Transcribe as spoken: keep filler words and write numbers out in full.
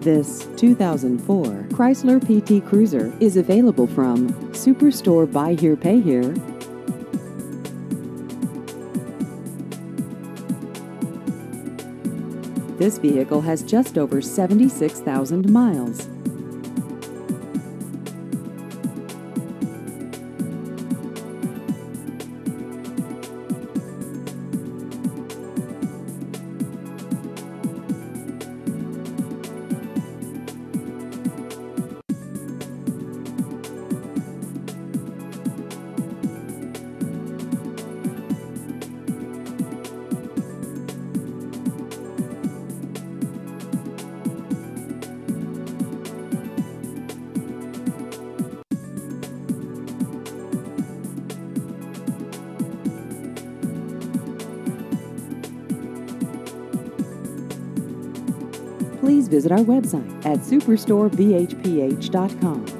This two thousand four Chrysler P T Cruiser is available from Superstore Buy Here Pay Here. This vehicle has just over seventy-six thousand miles. Please visit our website at superstore b h p h dot com.